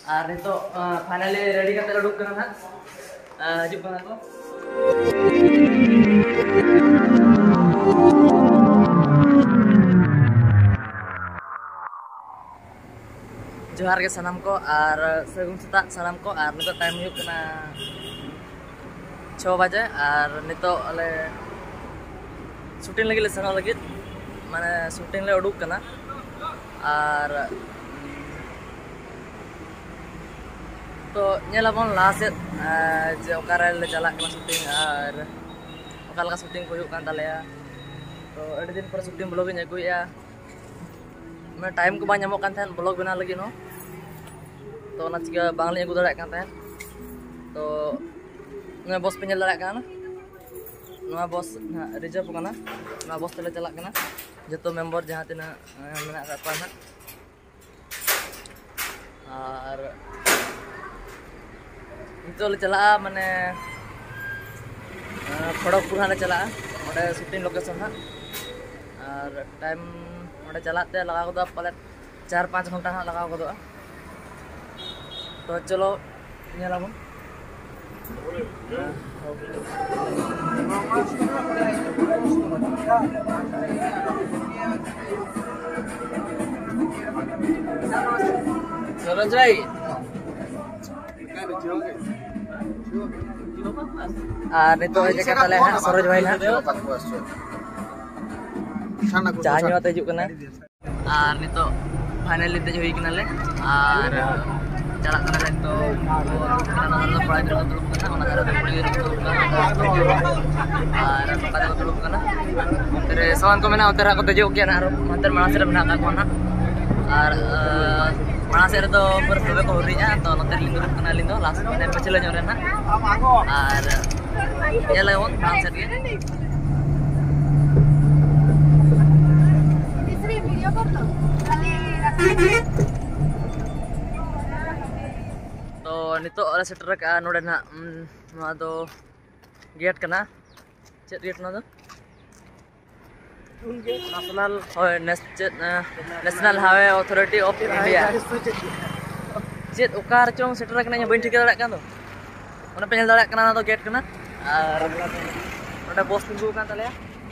Ar itu finally ready kata duduk kan ha. Hijau kan aku. Johar ke sanam ko ar sagung setak sanam ko ar nito time yuk kena 6 baje ar nito ole shooting lagi le sana lagi mana shooting le uduk kena ar तो nyelabon last je okare le chalak kana shooting ar okal ka shooting ko huyuk kan talaya तो adi din par shooting blog nya ko ya मैं time को बांग nyamok kan thahen blog bena lagi no तो ना चिका बांगली agu darak kan thahen तो नया boss पे nyel darak kana नया बॉस रिजर्व kana नया boss tele chalak kana joto member jaha tina menak ka pa na ar itu le chala mane Kharagpur हाले चला ओडे shooting location हा और टाइम ओडे चलाते लगा को पाले 4-5 घंटा हा लगा को तो चलो नेलाबन सरोज भाई nito aja kata leha soroj bhai na jahanyo ate juk kana ar nito finally te hui kana le ar chalak kana le to kana prai dulu kana ona dara prai dulu kana ar kata dulu kana tere sawan ko mena utara ko te juk kana ar mantar mana sera mena ka kona ar mana sera to bersebe ko hurinya to noter lindur kana lindo last mene pecela nyorena ar ya lewat bangsa dia तो नितो ala setter ka node na nua do gate kana chet gate na do national highway authority of India chet ukar chong setter kana nya bain thika darak kan do ona pe nyel darak kana na do gate kana ar node bos tunggu kan tale ya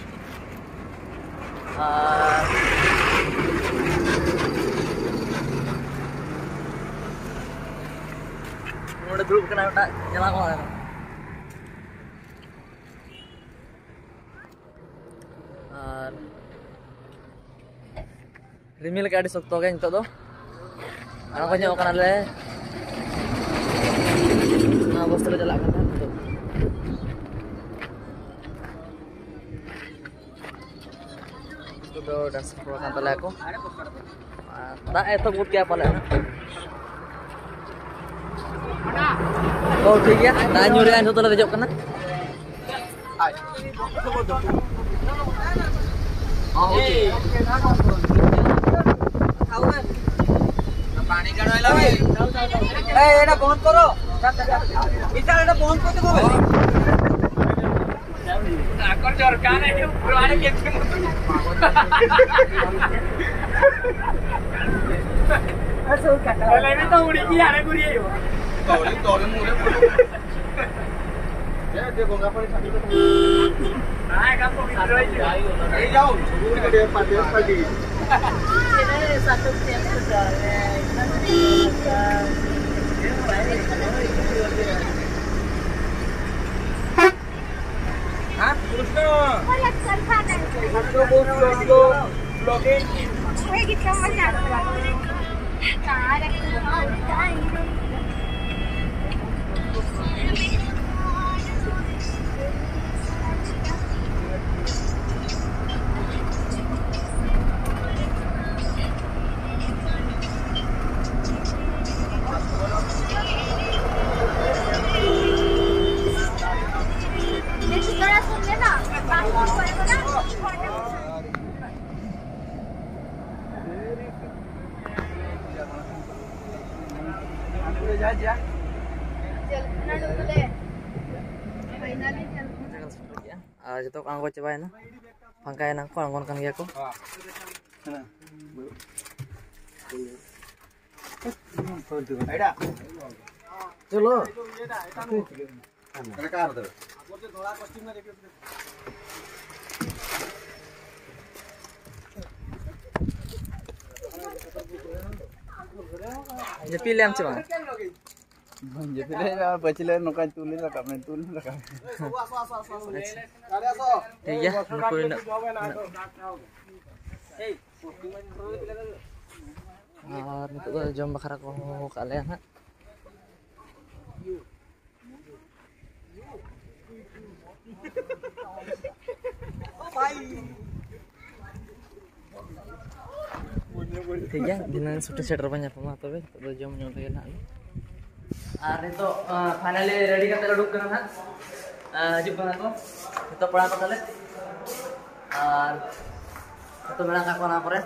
node dulu kena uta nyala ko ar rimil ka adi sokto ge nito do ana ko nyo kana le na bos tele jalak kan to तो dance pro kan tala ko ta eto gut kya pala oh ठीक है ना nyuri an hotel dejok kana oh oke पानी काढायला ए एडा बंद करो विचार एडा बंद करते को आकर सरकार है जो पुराने के ऐसा काटा पहले भी तो उड़ी की आने गुरी है तोड़े मुरे ये देखो गापरी छाती को हां का को विद्रोह है ए जाओ गुरी के पाटे पड़ी ये सातो से जा रहे हां कृष्ण मला सरखा नाही तो बोलो ब्लॉगिंग हे किती मजा आली काय काय Jatuh anggo cobain na. Pangkain aku anggon kan dia ko. चलो ये पी ले हम चला बचले नौका तुले रखा मैं तुले रखा ठीक है नुको और नितो जम बखरा को काले ना ठीक है दिन सुटे सेटर banyak pema तबे तो जम ᱧᱚᱜ लगे ना और नितो फाइनली रेडी करते उडुक करना ना हजू बना को नितो पड़ा को तले और तो मेरा का कोना परे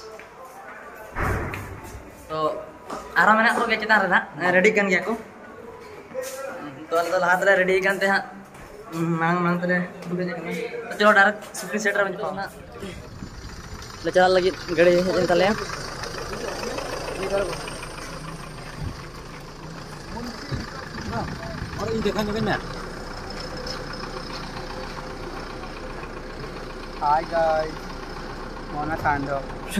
तो आराम मेना को के चितान रे ना रेडी kan गया को तो अन लाहात रे रेडी kan ते हा मांग मांग तले दुबे करना तो चलो डायरेक्ट सुटे सेटर बन पाना ले चला लगी गड़ी हेजन तले और ये देखा नहीं ना हाय गाइस मोना कांडो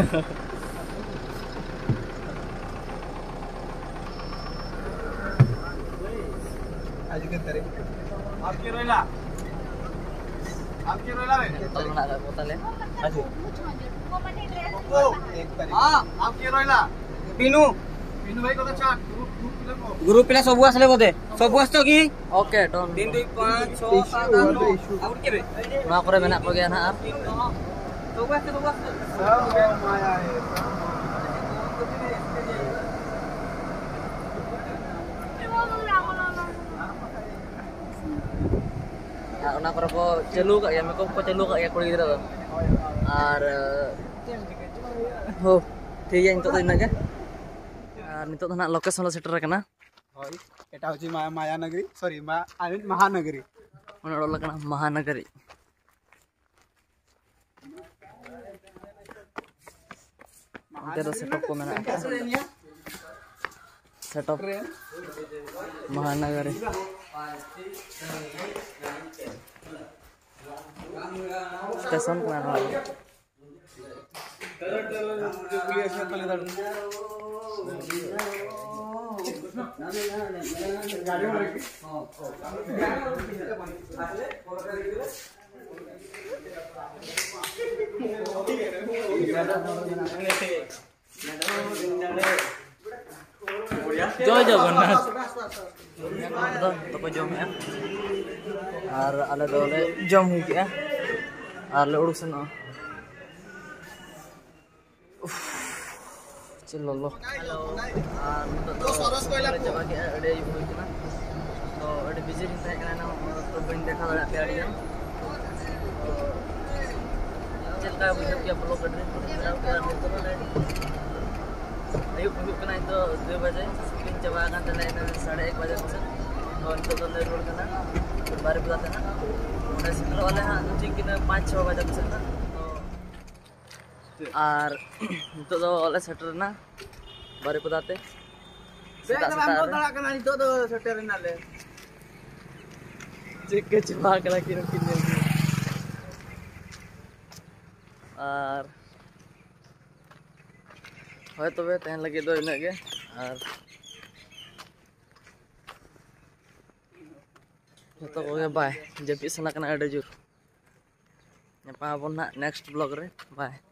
आज के तरे आपके रोइला रे तो ना बोतले अच्छा ओ एक तारीख हां आपके रोइला पिनू भाई को अच्छा ग्रुप पिला सब आसले बोदे सब आस्तो की ओके डन 3 2 5 6 7 8 9 आउट के बे ना करे मेना को गया ना आप सब माया है ना करे को चालू का या मेको को चालू का या कुड़ी गिरा और हो ठीक है नितो दिन के और नितो ना लोकेशन लो सेटर करना होय एटा होची माया नगरी सॉरी आई मीन महानगरी उन ओडल करना महानगरी तेरा सेटअप को मैंने सेटअप महानगरी स्टेशन को मैंने जय जगन्नाथ तो जम है और आले दोले जम हुई के और ले उड़ुक सेन चलो लो हेलो और तो सरस कोइला जगह के अडे हुई ना तो अडे बिजी दिन था ना तो बन देखा बड़ा प्यारी है चलता है बुझे क्या ब्लॉग कर रहे ayuk untuk kena itu 2 बजे स्क्रीन चबा kan तले 1:30 बजे पसन और तो तले रोड करना बारे बताते ना उन्हें सिग्नल वाले हां ठीक कि 5-6 बजे पसन ना तो और तो वाले सेटर ना बारे बताते हमको दड़ा कना तो सेटर ना ले चेक के चबा कला कि और होय तबे तहन लगे दो इना के और तो हो गया बाय जब इस सना कना अडे जुर नेक्स्ट ब्लॉग रे बाय।